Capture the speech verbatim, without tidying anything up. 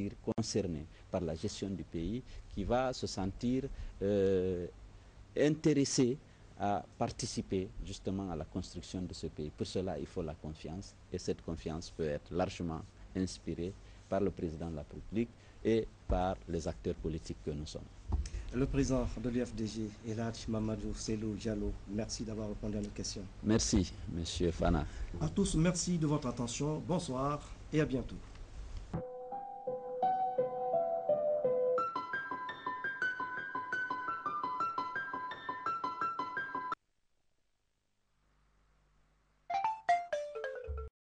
concerné par la gestion du pays, qui va se sentir euh, intéressé à participer justement à la construction de ce pays. Pour cela, il faut la confiance, et cette confiance peut être largement inspirée par le président de la République et par les acteurs politiques que nous sommes. Le président de l'U F D G, El Hadj Mamadou Cellou Diallo, merci d'avoir répondu à nos questions. Merci, monsieur Fana. À tous, merci de votre attention. Bonsoir et à bientôt.